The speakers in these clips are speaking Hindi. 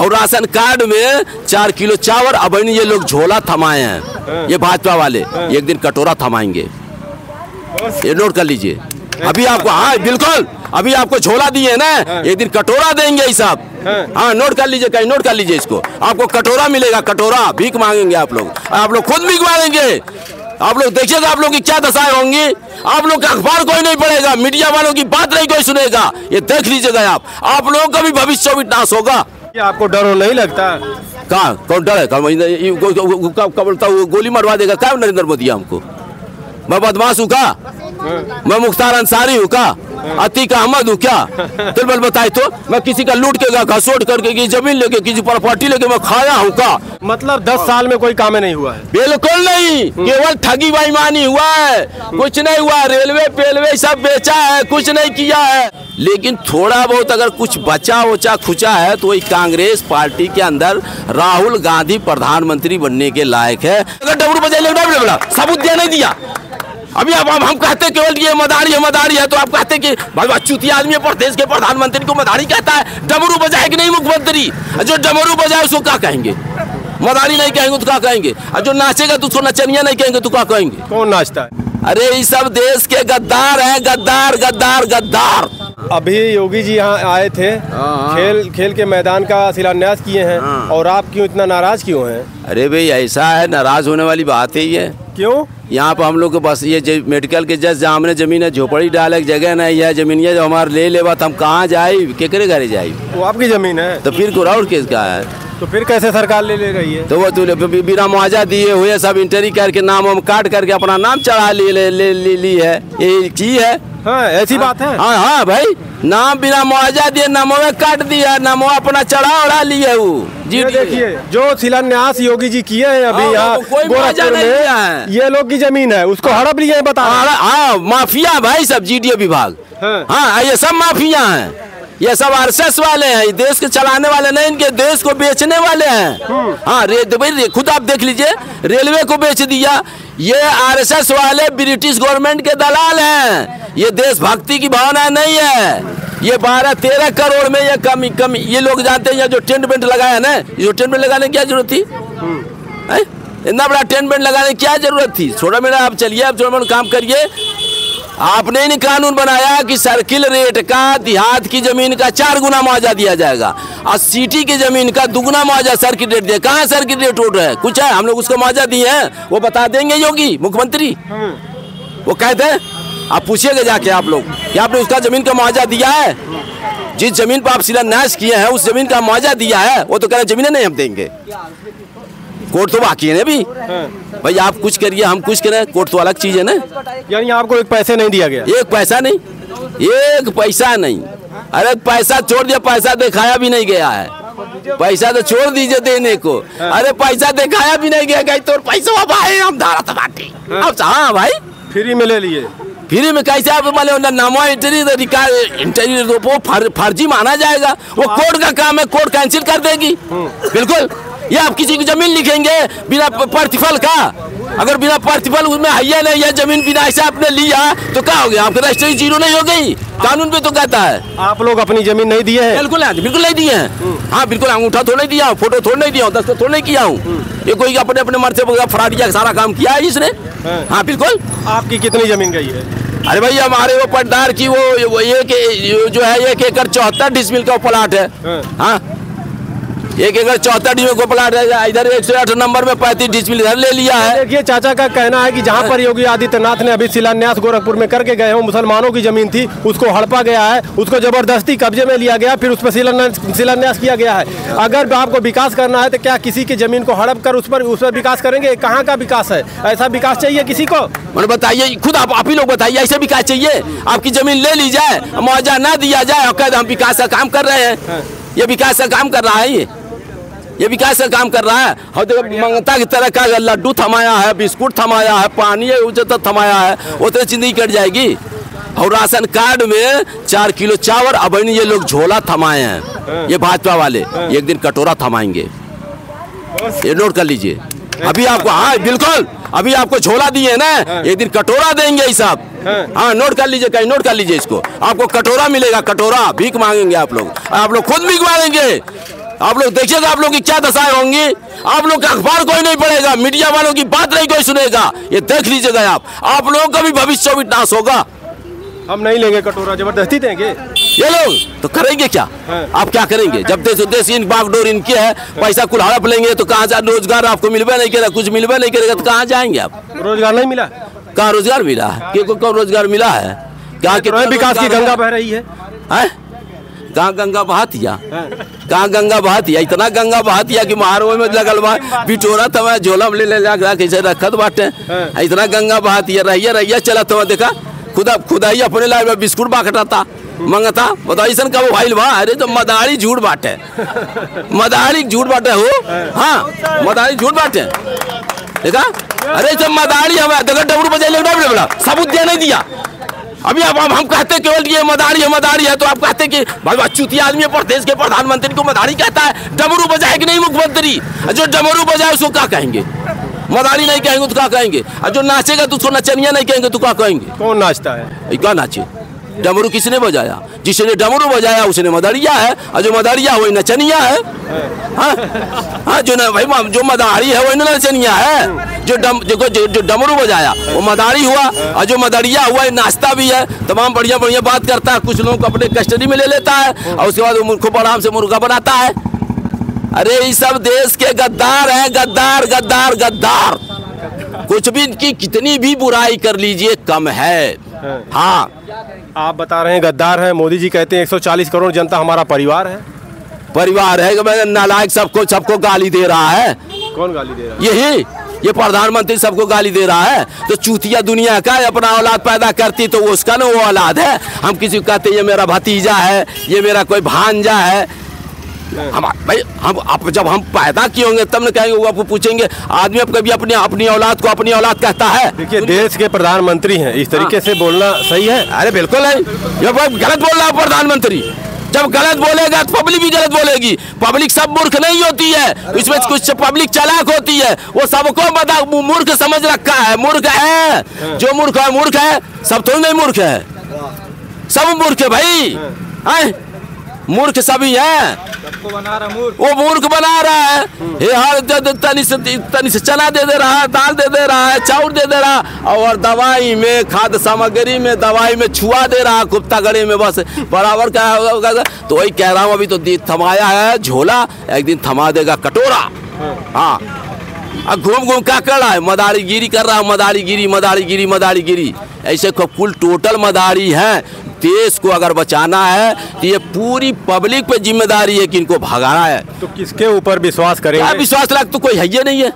और राशन कार्ड में 4 किलो चावल। अब ये लोग झोला थमाए हैं, ये भाजपा वाले एक दिन कटोरा थमाएंगे, ये नोट कर लीजिए। अभी आपको, हाँ बिल्कुल, अभी आपको झोला दिए ना, एक दिन कटोरा देंगे ये सब। हाँ नोट कर लीजिए, कहीं नोट कर लीजिए इसको, आपको कटोरा मिलेगा, कटोरा। भीख मांगेंगे आप लोग खुद भीख मांगेंगे। आप लोग देखिएगा आप लोग की क्या दशाएं होंगी। आप लोग का अखबार कोई नहीं पढ़ेगा, मीडिया वालों की बात नहीं कोई सुनेगा, ये देख लीजिएगा आप लोगों का भी भविष्य विनाश होगा। आपको डर नहीं लगता? कहाँ कौन डर है? क्या बोलता हूँ, गोली मरवा देगा क्या नरेंद्र मोदी हमको? मैं बदमाश हूँ क्या? मैं मुख्तार अंसारी हूँ क्या? अतीक अहमद हूँ क्या? तिलबल बताए तो मैं किसी का लूट के घसोट करके की जमीन लेके किसी प्रॉपर्टी लेके मैं खाया हूँ क्या? मतलब 10 साल में कोई काम नहीं हुआ है? बिल्कुल नहीं, केवल ठगी बेईमानी हुआ है, कुछ नहीं हुआ। रेलवे पेलवे सब बेचा है, कुछ नहीं किया है। लेकिन थोड़ा बहुत अगर कुछ बचा वचा खुचा है तो वही कांग्रेस पार्टी के अंदर राहुल गांधी प्रधानमंत्री बनने के लायक है। अगर डबरू बजा सबूत दिया नहीं दिया। अभी अब हम कहते केवल ये मदारी है तो आप कहते कि भाई चूती आदमी है, प्रदेश के प्रधानमंत्री को मदारी कहता है। डमरू बजाए कि नहीं मुख्यमंत्री? जो डमरू बजाए उसको क्या कहेंगे? मदारी नहीं कहेंगे तो क्या कहेंगे? और जो नाचेगा तो उसको नचनिया नहीं कहेंगे तो क्या कहेंगे? कौन नाचता है? अरे ये सब देश के गद्दार हैं, गद्दार गद्दार गद्दार। अभी योगी जी यहाँ आए थे, खेल के मैदान का शिलान्यास किए हैं, और आप क्यों इतना नाराज क्यों हैं? अरे भाई ऐसा है, नाराज होने वाली बात है ये। क्यों? यहाँ पर हम लोग को बस ये मेडिकल के जस्ट सामने जमीन है, झोपड़ी डाले जगह नहीं है, जमीन जो हमारे ले ले बात हम कहाँ जाए, केकरे घरे जाए? वो आपकी जमीन है तो फिर और किसका है? तो फिर कैसे सरकार ले रही है? तो वो बिना मुआवजा दिए हुए सब इंटरी करके नाम हम काट करके अपना नाम चढ़ा ली है, ये की है। हाँ ऐसी बात है। हाँ भाई, नाम बिना मुआवजा दिए नामों में काट दिया, नामों अपना चढ़ा उड़ा लिए वो जी। देखिए जो शिलान्यास योगी जी किए हैं अभी यहाँ गोरखपुर में, ये लोग की जमीन है, उसको हड़प लिए बता। हाँ माफिया भाई सब, जीडीए विभाग। हाँ ये सब माफिया हैं, ये सब आरएसएस वाले हैं, ये देश के चलाने वाले नहीं, इनके देश को बेचने वाले हैं। हाँ खुद आप देख लीजिए, रेलवे को बेच दिया। ये आरएसएस वाले ब्रिटिश गवर्नमेंट के दलाल हैं, ये देशभक्ति की भावना नहीं है। ये 12-13 करोड़ में ये कमी ये लोग जानते हैं। जो टेंट बेंट लगाया ना, जो टेंट बेंट लगाने की क्या जरूरत थी? इतना बड़ा टेंट बेंट लगाने की क्या जरूरत थी? छोटा मेरा आप चलिए, आप थोड़ा काम करिए। आपने नहीं कानून बनाया कि सर्किल रेट का देहात की जमीन का 4 गुना मुआवजा दिया जाएगा और सिटी की जमीन का 2 गुना मुआवजा सर्किल रेट दिया। कहाँ सर्किल रेट उठ रहा है? कुछ है? हम लोग उसको मुआवजा दिए हैं, वो बता देंगे योगी मुख्यमंत्री। वो कहते हैं, आप पूछिएगा जाके आप लोग कि आपने उसका जमीन का मुआवजा दिया है? जिस जमीन पर आप शिलान्यास किए हैं उस जमीन का मुआवजा दिया है? वो तो कह रहे जमीनें नहीं हम देंगे, कोर्ट तो बाकी है भी। भाई आप कुछ करिए, हम कुछ करें, कोर्ट तो अलग चीज है ना। यानी आपको एक पैसे नहीं दिया गया? एक पैसा नहीं, एक पैसा नहीं। अरे पैसा छोड़ दिया, पैसा दिखाया भी नहीं गया है। पैसा तो छोड़ दीजिए देने को, अरे पैसा दिखाया भी नहीं गया। कहीं तो पैसा भाई हम धारा था बाटी। हाँ भाई फ्री में ले लिए। फ्री में कैसे? आप नामो इंटरी वो फर्जी माना जाएगा? वो कोर्ट का काम है, कोर्ट कैंसिल कर देगी बिल्कुल। या आप किसी की जमीन लिखेंगे बिना प्रतिफल का, अगर बिना प्रतिफल उसमें है नहीं है जमीन, बिना ऐसा आपने लिया तो क्या हो गया? आपकी रजिस्ट्री जीरो नहीं हो गई? कानून पे तो कहता है। आप लोग अपनी जमीन नहीं दिए हैं? बिल्कुल नहीं दिए हैं। हाँ बिल्कुल, अंगूठा थोड़ा नहीं दिया, फोटो थोड़ा नहीं दिया, दस्तखत थोड़ा नहीं किया हूँ। ये कोई अपने मर्द से फराडिया सारा काम किया है इसने। हाँ बिल्कुल। आपकी कितनी जमीन गई है? अरे भाई हमारे वो पटदार की वो एक जो है 1 एकड़ 74 डिसमिल का प्लाट है। हाँ 1 एकड़ 74 डिसमिल का प्लाट है। इधर 108 नंबर में 35 डिसमिल इधर ले लिया है। देखिए चाचा का कहना है कि जहाँ पर योगी आदित्यनाथ ने अभी शिलान्यास गोरखपुर में करके गए हो, मुसलमानों की जमीन थी, उसको हड़पा गया है, उसको जबरदस्ती कब्जे में लिया गया, फिर उस पर शिलान्यास किया गया है। अगर आपको विकास करना है तो क्या किसी की जमीन को हड़प कर उस पर विकास करेंगे? कहाँ का विकास है? ऐसा विकास चाहिए किसी को? मैंने बताइए, खुद आप ही लोग बताइए, ऐसे विकास चाहिए? आपकी जमीन ले ली जाए, मुआवजा ना दिया जाए और कहते हम विकास का काम कर रहे हैं। ये विकास का काम कर रहा है, ये विकास का काम कर रहा है। और मंगता की तरह का लड्डू थमाया है, बिस्कुट थमाया है, पानी थमाया है, वो तो जिंदगी कट जाएगी। और राशन कार्ड में 4 किलो चावल। अब ये लोग झोला थमाए हैं, ये भाजपा वाले एक दिन कटोरा थमाएंगे, ये नोट कर लीजिए। अभी आपको, हाँ बिल्कुल, अभी आपको झोला दिए ना, एक दिन कटोरा देंगे ये सब। हाँ नोट कर लीजिए, कहीं नोट कर लीजिए इसको, आपको कटोरा मिलेगा, कटोरा। भीख मांगेंगे आप लोग खुद भीख मांगेंगे। आप लोग देखिएगा आप लोग की क्या दशाएं होंगी। आप लोग का अखबार कोई नहीं पढ़ेगा, मीडिया वालों की बात नहीं कोई सुनेगा। ये देख लीजिएगा आप लोगों का भी भविष्य विनाश होगा। हम नहीं लेंगे कटोरा, जबरदस्ती देंगे ये लोग तो करेंगे क्या? आप क्या करेंगे जब देश इन बागडोर इनकी है, पैसा कुल हड़प लेंगे तो कहाँ जा, रोजगार आपको मिलबे नहीं करेगा, कुछ मिलबे नहीं करेगा तो कहाँ जाएंगे आप? रोजगार नहीं मिला, कहाँ रोजगार मिला है? कौन रोजगार मिला है? क्या विकास की गंगा बह रही है? कहाँ गंगा बहातिया, कहाँ गंगा बहातिया? इतना गंगा बहातिया कि महारो में लगल बा बिटोरा तब झोला में ले जा कैसे रखत बाटे। इतना गंगा बहातिया रहिया चला तो देखा खुदा ही अपने लाए बिस्कुट बांटता मंगता बताइए सन का वो भाई बा। अरे तो मदारी झूठ बाटे, मदारी झूठ बाटे हो। हाँ मदारी झूठ बाटे देखा। अरे जब मदारी हमें देखा डबरू बजा सबूत दिया नहीं दिया। अभी अब हम कहते केवल ये मदारी है तो आप कहते कि भाई चूतिया आदमी है, प्रदेश के प्रधानमंत्री को मदारी कहता है। डमरू बजाए कि नहीं मुख्यमंत्री? जो डमरू बजाए उसको क्या कहेंगे? मदारी नहीं कहेंगे तो क्या कहेंगे? और जो नाचेगा तो उसको नचनिया नहीं कहेंगे तो क्या कहेंगे? कौन नाचता है? क्या नाचे? डमरू किसने बजाया? जिसने डमरू बजाया उसने मदारिया है, और जो मदारिया वही नचनिया है। हाँ जो ना भाई जो मदारी है वही नचनिया है। जो डमरू बजाया वो मदारी हुआ, और जो मदारिया हुआ नाचता भी है, तमाम बढ़िया बढ़िया बात करता है। कुछ लोगों को अपने कस्टडी में ले लेता है और उसके बाद वो खूब आराम से मुर्गा बनाता है। अरे ये सब देश के गद्दार हैं, गद्दार गद्दार गद्दार। कुछ भी इनकी कितनी भी बुराई कर लीजिए कम है। हाँ आप बता रहे हैं गद्दार है, मोदी जी कहते हैं 140 करोड़ जनता हमारा परिवार है। परिवार है कि नालायक सबको गाली दे रहा है। कौन गाली दे रहा है? ये प्रधानमंत्री सबको गाली दे रहा है। तो चूतिया दुनिया का अपना औलाद पैदा करती तो वो उसका ना वो औलाद है। हम किसी को कहते ये मेरा भतीजा है, ये मेरा कोई भांजा है। हम भाई हम जब हम पैदा किए होंगे तब न कहेंगे, वो आपको पूछेंगे। आदमी अब कभी अपनी औलाद को अपनी औलाद कहता है? देखिए देश के प्रधानमंत्री हैं, इस तरीके से बोलना सही है? अरे बिल्कुल है, ये गलत बोल रहा है प्रधानमंत्री। जब गलत बोलेगा तो पब्लिक भी गलत बोलेगी। पब्लिक सब मूर्ख नहीं होती है, इसमें कुछ पब्लिक चालाक होती है। वो सबको मूर्ख समझ रखा है। मूर्ख है जो मूर्ख है, सब तो नहीं मूर्ख है, सब मूर्ख है भाई। मूर्ख सभी है, सबको बना रहा मूर्ख। वो मूर्ख बना रहा है। ये हर तनी से चना दे दे रहा है, दाल दे रहा है, चाउर दे रहा है, और दवाई में खाद्य सामग्री में दवाई में छुआ दे रहा है कुत्ता गड़े में बस बराबर का। तो वही कह रहा हूँ, अभी तो थमाया है झोला, एक दिन थमा देगा कटोरा। हाँ अब घूम क्या कर रहा है? मदारीगिरी कर रहा है, मदारीगिरी। ऐसे कुल टोटल मदारी है। देश को अगर बचाना है तो ये पूरी पब्लिक पे जिम्मेदारी है कि इनको भगाना है। तो किसके ऊपर विश्वास करेंगे? विश्वास लायक तो कोई है ही नहीं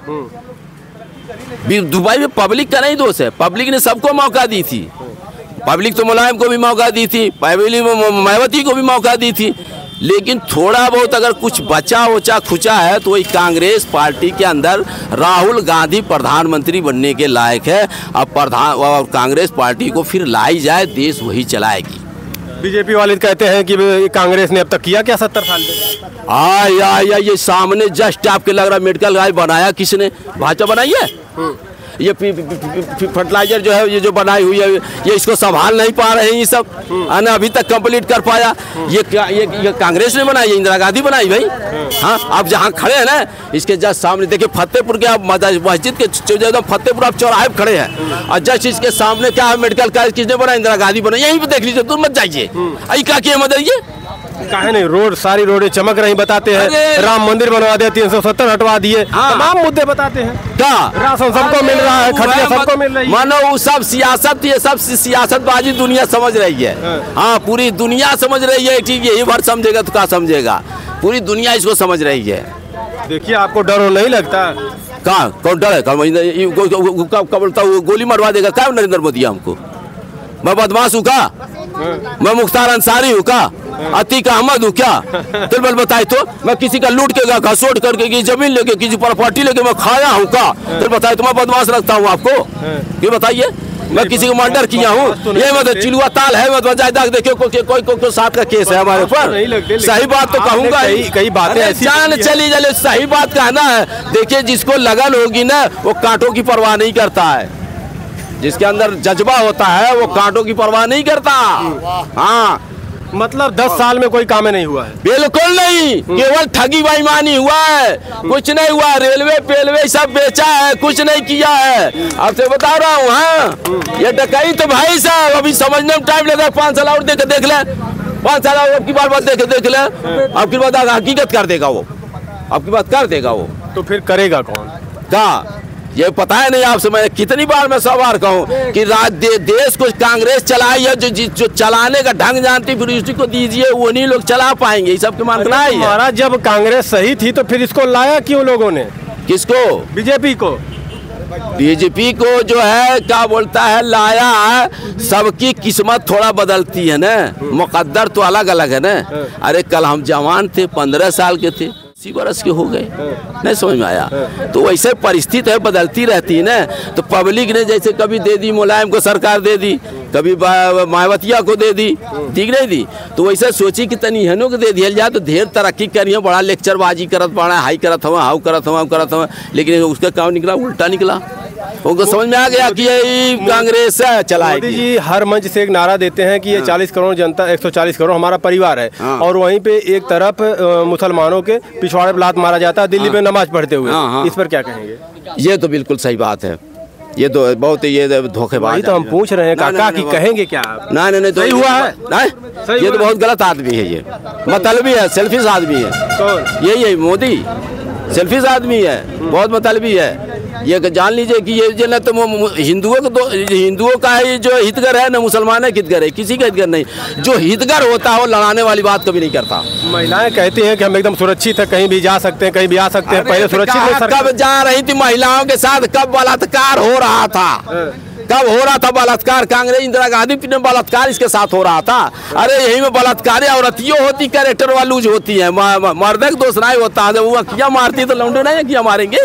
है। दुबई में पब्लिक का नहीं दोष है, पब्लिक ने सबको मौका दी थी। पब्लिक तो मुलायम को भी मौका दी थी, पब्लिक मायावती को भी मौका दी थी। लेकिन थोड़ा बहुत अगर कुछ बचा वचा खुचा है तो वही कांग्रेस पार्टी के अंदर राहुल गांधी प्रधानमंत्री बनने के लायक है। अब और कांग्रेस पार्टी को फिर लाई जाए, देश वही चलाएगी। बीजेपी वाले कहते हैं कि कांग्रेस ने अब तक किया क्या 70 साल में? ये सामने जस्ट आपके लग रहा है मेडिकल गाय बनाया किसने? भाजपा बनाई है। ये फर्टिलाइजर जो है ये जो बनाई हुई है ये इसको संभाल नहीं पा रहे हैं। ये सब ना अभी तक कंप्लीट कर पाया। ये कांग्रेस ने बनाई है, इंदिरा गांधी बनाई भाई। हाँ आप जहाँ खड़े हैं ना इसके जस्ट सामने देखिए फतेहपुर के आप मस्जिद के फतेहपुर आप चौराहे पे खड़े हैं, और जस्ट इसके सामने क्या है मेडिकल कॉलेज किसने बनाया? इंदिरा गांधी बनाई। यहीं पे देख लीजिए, तुम मत जाइए। अभी क्या किया मदर ये काहे नहीं? रोड सारी रोडें चमक रही बताते हैं, राम मंदिर बनवा दिया, 370 हटवा दिए, तमाम मुद्दे बताते हैं। क्या राशन सबको मिल रहा है, खटिया सबको मिल रही है। मानो सब सियासत, ये सब सियासतबाजी दुनिया समझ रही है। हाँ पूरी दुनिया समझ रही है कि यही भर समझेगा तो क्या समझेगा? पूरी दुनिया इसको समझ रही है। देखिए आपको डर नहीं लगता? कहाँ कौन डर है? क्या बोलता हूँ गोली मरवा देगा क्या नरेंद्र मोदी हमको? मैं बदमाश हूँ क्या? मैं मुख्तार अंसारी हूँ क्या? अतीक अहमद हूँ क्या? तिलबल बताए तो मैं किसी का लूट के घसोट करके किसी जमीन लेके किसी प्रॉपर्टी लेके मैं खाया हूँ क्या? तिल बताए तो मैं बदमाश रखता हूँ आपको? ये बताइए मैं किसी को मर्डर किया हूँ? ये मतलब चिलुआ ताल है मतलब जायदाद देखियो कोई साथ का केस है हमारे ऊपर। सही बात तो कहूँगा, कई बातें जान चली जाए सही बात कहना है। देखिए जिसको लगन होगी ना वो कांटों की परवाह नहीं करता है, जिसके अंदर जज्बा होता है वो कांटों की परवाह नहीं करता। हाँ मतलब 10 साल में कोई काम नहीं हुआ है? बिल्कुल नहीं, केवल ठगी बेईमानी हुआ है, कुछ नहीं हुआ। रेलवे पेलवे सब बेचा है, कुछ नहीं किया है। आपसे बता रहा हूँ। हाँ, ये डकैती तो भाई साहब अभी समझने में टाइम लगा। 5 साल और देख ले, 5 साल और की बात देख ले, आपकी बात हकीकत कर देगा वो, आपकी बात कर देगा वो। तो फिर करेगा कौन? क्या ये पता है नहीं आपसे? मैं कितनी बार मैं 100 बार कहूँ कि देश को कांग्रेस चलाई है, जो चलाने का ढंग जानती, फिर उसी को दीजिए, वो नहीं लोग चला पाएंगे। ये सब के मानना है। महाराज जब कांग्रेस सही थी तो फिर इसको लाया क्यों लोगों ने? किसको? बीजेपी को। बीजेपी को जो है क्या बोलता है, लाया है। सबकी किस्मत थोड़ा बदलती है ना, मुकद्दर तो अलग अलग है ना। अरे कल हम जवान थे, 15 साल के थे, 80 बरस के हो गए, नहीं समझ में आया। तो वैसे परिस्थिति है, बदलती रहती है ना। तो पब्लिक ने जैसे कभी दे दी मुलायम को सरकार दे दी, कभी मायावतिया को दे दी, ठीक नहीं दी। तो वैसे सोची कि तनी हनो को दे दिया जाए तो ढेर तरक्की करिए, बड़ा लेक्चरबाजी करत पड़ा, हाई करत हुआ, हाउ करत हुआ, लेकिन उसका काम निकला उल्टा निकला। उनको समझ में आ गया कि यही कांग्रेस चलाएगी। मोदी जी हर मंच से एक नारा देते हैं कि ये 40 करोड़ जनता, 140 करोड़ हमारा परिवार है, और वहीं पे एक तरफ मुसलमानों के पिछवाड़े पर लात मारा जाता है दिल्ली में नमाज पढ़ते हुए। इस पर क्या कहेंगे? ये तो बिल्कुल सही बात है। ये तो बहुत ये धोखेबाज। तो हम पूछ रहे हैं काका कि कहेंगे क्या? नहीं तो सही हुआ है। नहीं, ये तो बहुत गलत आदमी है, ये मतलबी है, सेल्फिश आदमी है। कौन? यही मोदी सेल्फिश आदमी है, बहुत मतलबी है। ये जान लीजिए कि ये न तो हिंदुओं का है जो हितगर है, न मुसलमान है हितगर है, किसी का हितगर नहीं। जो हितगर होता है वो लड़ाने वाली बात कभी नहीं करता। महिलाएं कहती हैं कि हम एकदम सुरक्षित है, कहीं भी जा सकते हैं, कहीं भी आ सकते हैं। पहले सुरक्षित कब जा रही थी महिलाओं के साथ? कब बलात्कार हो रहा था? कब हो रहा था बलात्कार? कांग्रेस इंदिरा गांधी ने बलात्कार इसके साथ हो रहा था। अरे यही में बलात्कार औरतियों होती, कैरेक्टर वालूज होती है, मर्द का दोष नहीं होता है। जब वो अखियां मारती तो लौंडे नहीं अखियां मारेंगे?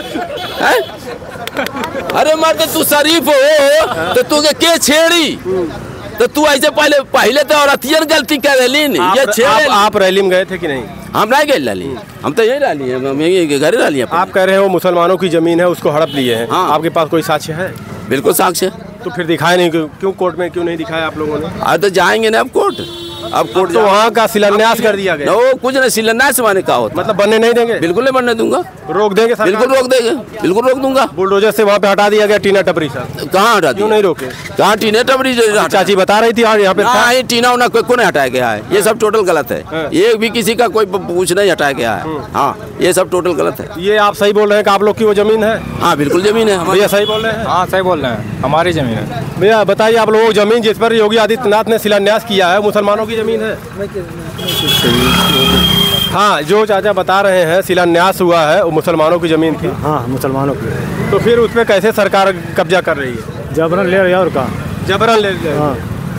अरे मर्द तू शरीफ हो तो तू के छेड़ी? तो तू ऐसे पहले तो औरतियन गलती कर रही। आप रैली में गए थे कि नहीं? हम नहीं गए रैली, हम तो यही रैली है, घर रैली है। आप कह रहे हो मुसलमानों की जमीन है, उसको हड़प लिए हैं। हाँ। आपके पास कोई साक्ष्य है? बिल्कुल साक्ष्य। तो फिर दिखाए नहीं क्यों? कोर्ट में क्यों नहीं दिखाया आप लोगों ने? आज तो जाएंगे ना अब कोर्ट। अब कोर्ट तो वहाँ का शिलान्यास कर दिया गया। वो कुछ नहीं, शिलान्यास माने का होता, मतलब बनने नहीं देंगे? बिल्कुल नहीं बनने दूंगा। रोक देंगे? बिल्कुल रोक देंगे, बिल्कुल रोक दूंगा। बुलडोजर से वहाँ पे हटा दिया गया टीना टपरी साहब। कहाँ हटा? क्यों नहीं रोके? कहाँ टीना टपरी? चाची बता रही थी यहाँ पे टीना उना को नहीं हटाया गया है। ये सब टोटल गलत है। एक भी किसी का कोई पूछ नहीं हटाया गया है। हाँ, ये सब टोटल गलत है। ये आप सही बोल रहे हैं कि आप लोग की वो जमीन है? हाँ बिल्कुल जमीन है। भैया सही बोल रहे हैं? हाँ सही बोल रहे हैं, हमारी जमीन है। भैया बताइए, आप लोगों की जमीन जिस पर योगी आदित्यनाथ ने शिलान्यास किया है, मुसलमानों की जमीन है? हाँ, जो चाचा बता रहे हैं शिलान्यास हुआ है वो मुसलमानों की जमीन थी। हाँ मुसलमानों की। तो फिर उस पर कैसे सरकार कब्जा कर रही है? जबरन ले रही है। और का जबरन ले रही है? हाँ।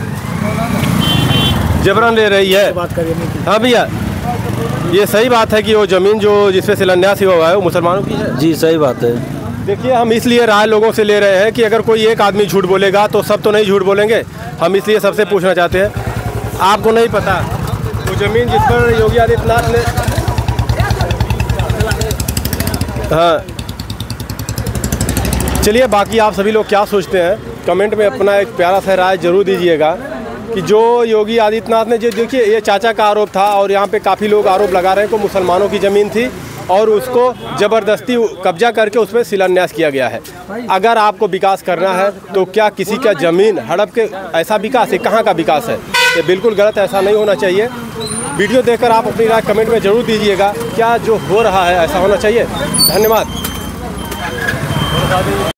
जबरन ले रही है। बात करिए। हाँ भैया, ये सही बात है कि वो जमीन जो जिसपे शिलान्यास हुआ है वो मुसलमानों की है? जी सही बात है। देखिए, हम इसलिए राय लोगों से ले रहे हैं कि अगर कोई एक आदमी झूठ बोलेगा तो सब तो नहीं झूठ बोलेंगे। हम इसलिए सबसे पूछना चाहते हैं, आपको नहीं पता वो जमीन जिस पर योगी आदित्यनाथ ने, हाँ चलिए, बाकी आप सभी लोग क्या सोचते हैं कमेंट में अपना एक प्यारा सा राय जरूर दीजिएगा कि जो योगी आदित्यनाथ ने, जो देखिए ये चाचा का आरोप था और यहाँ पे काफ़ी लोग आरोप लगा रहे हैं कि मुसलमानों की ज़मीन थी और उसको ज़बरदस्ती कब्जा करके उसमें शिलान्यास किया गया है। अगर आपको विकास करना है तो क्या किसी का ज़मीन हड़प के ऐसा विकास है? कहाँ का विकास है? ये बिल्कुल गलत, ऐसा नहीं होना चाहिए। वीडियो देखकर आप अपनी राय कमेंट में ज़रूर दीजिएगा, क्या जो हो रहा है ऐसा होना चाहिए? धन्यवाद।